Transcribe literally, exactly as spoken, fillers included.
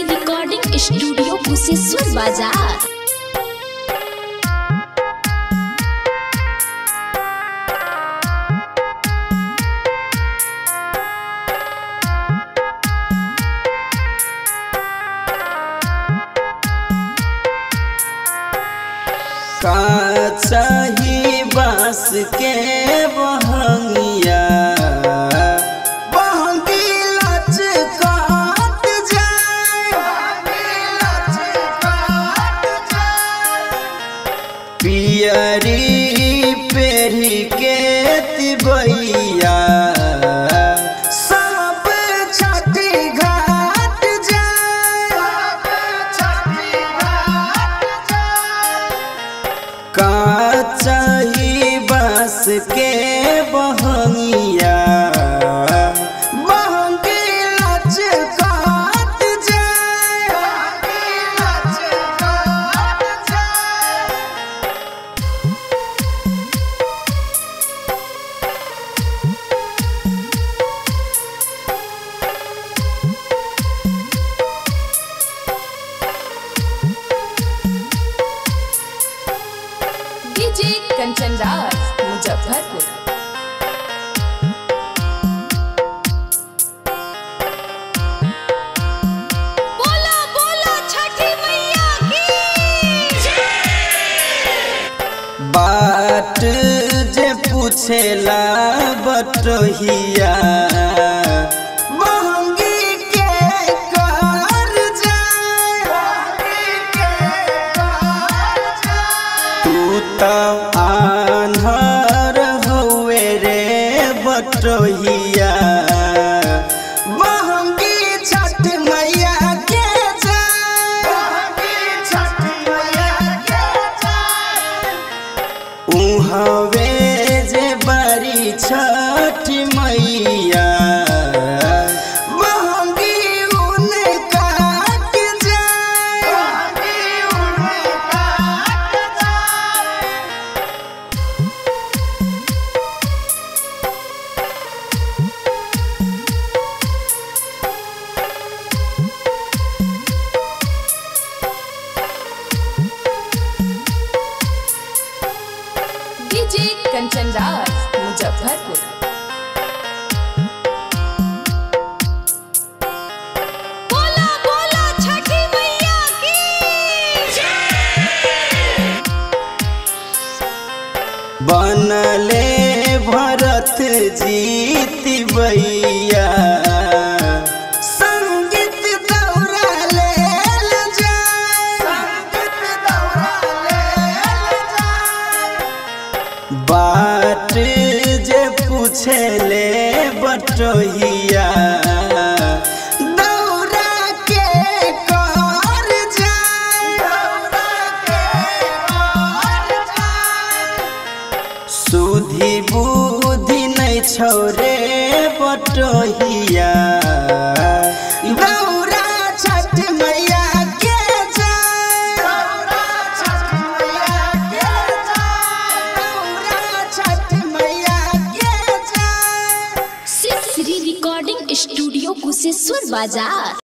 Recording studio Kusheshwar बाजार। काचही बास के बहंगिया बहंगी लचकात जाए, पियरी पेरी के तिबैया सब छठी घाट काचही बास के बहंगिया बहंगी लचकात डीजे कंचन राज मुजफ्फरपुर। बोला बोला छठी मैया की बाट जे पूछेला बटहिया महंगी के कर जाए, तू तब आन्हर हुए रे बटहिया महंगी छठ मैया के उहवे जे बड़ी छठ मैया महंगी उनका के डीजे कंचन राज मुजफ्फरपुर। बोला बोला छठी मैया की बनले भरत जीत भैया संगीत दौरा लेल बाट जे पूछेले बटहिया दौरा के कर जाए, सुधी बुद्धि नहीं छोरे बटहिया दौरा छठ मैया के श्री रिकॉर्डिंग स्टूडियो कुशेश्वर बाजार।